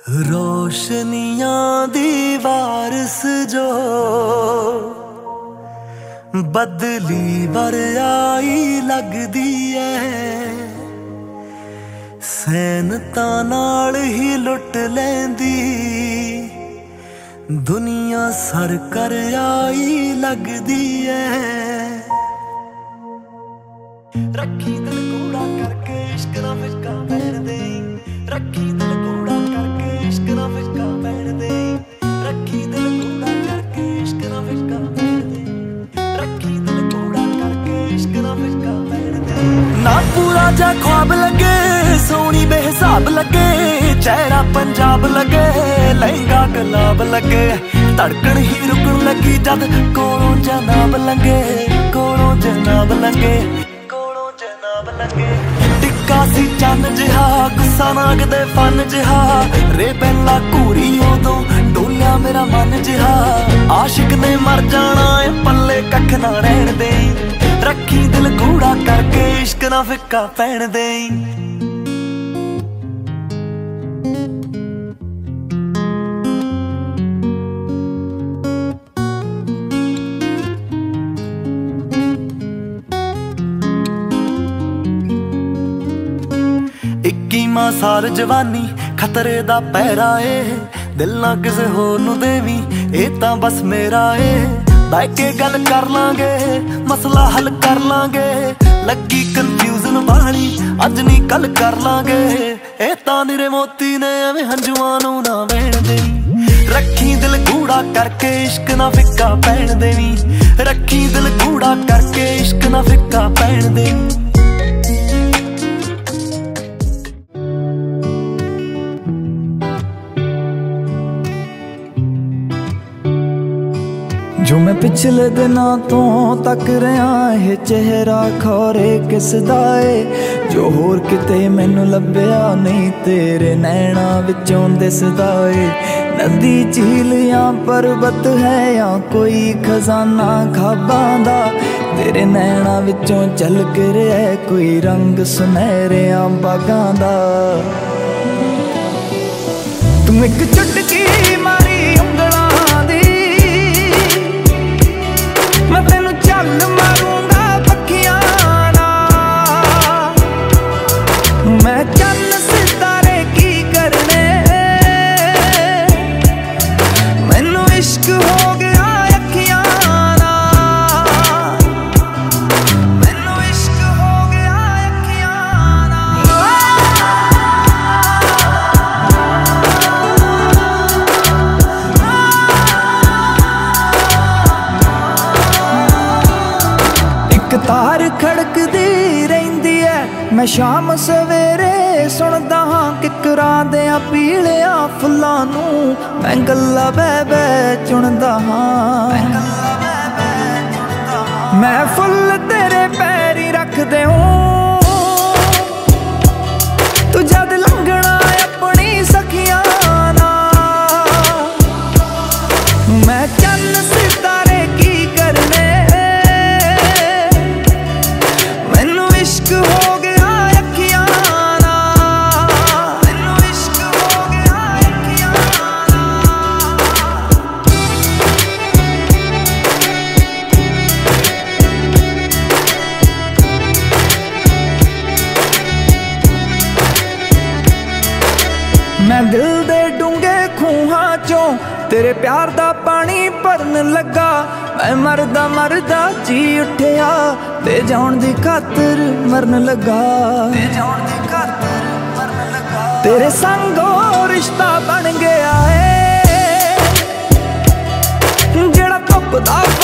रोशनियां दी वारिस जो बदली वर आई लगदी है, सैनतां नाल ही लुट लैंदी दुनिया सर कर आई लगदी है। रखी दिल कूड़ा करके इश्क ना फिसका पैण दे, रखी दिल कूड़ा करके इश्क ना फिसका पैण दे, रखी दिल कूड़ा करके इश्क ना फिसका पैण दे, रखी दिल कूड़ा करके इश्क ना फिसका पैण दे। ना पूरा जा ख्वाब लगे, सोनी बेहिसाब लगे, चेहरा पंजाब लगे, लहंगा गुलाब लगे, धड़कन ही रुकन लगी जद कोलों जनाब लगे, कोलों जनाब लगे, कोलों जनाब लगे। टिक्का सी चन्न जिहा, गुस्सा नाग दे फन जिहा, रे पहला घूरी उदों डोलिया मेरा मन जिहा, आशिक ने मर जाना है पल्ले कख ना रहन दे, रखी दिल कूड़ा करके इश्क ना फिक्का पैण दे। इक्कीवां साल जवानी खतरे दा पैरा ए, दिल ना किसे होर नूं देवी ए तां बस मेरा ए। बैठ के गल कर लांगे, मसला हल कर लांगे, लगी कंफ्यूजन बाणी अज नहीं कल कर लांगे, ए तां निरे मोती ने एवें हंजुआं नूं ना वहण देवी, रखी दिल कूड़ा करके इश्क ना फिक्का पैण देवी, रखी दिल कूड़ा करके इश्क ना फिक्का पैण देवी। जो मैं पिछले दिनों तो तक रहा है चेहरा खौरे किसदा है, जो होर किते मैनू लभ्या नहीं तेरे नैना विचों दिसदा है। नदी झील या पर्वत है या कोई खजाना खाबां दा, तेरे नैना विचों झलक रहा है कोई रंग सुनहरिया बागां दा। तू एक चुटकी मारी उंगलां दी, मैं तेनू चल मारूंगा पखियां नाल, मैं चन्न सितारे की करने, मैनू इश्क हो गया अखियां नाल, मैनू इश्क हो गया अखियां तार खड़कदी रहिंदी है, मैं शाम सवेरे सुनदा हां किकरां देयां पीलियां फुल्लां नूं, मैं गल्लां बह बह चुनदा हां, मैं फुल तेरे पैरी रख देऊं, तू जद लंघना अपनी सखियां नाल, मैं चन्न सितारे की करने, इश्क हो गया अखियां नाल, मैनू इश्क हो गया अखियां नाल। मैं दिल दे डूंगे खूहां चों तेरे प्यार दा पानी भरन लगा, मैं मरदा मरदा जी उठिया ते जान दी खातर मरन लगा, ते जान दी खातर मरन लगा। तेरे संगो रिश्ता बन गया है जेड़ा धुप दा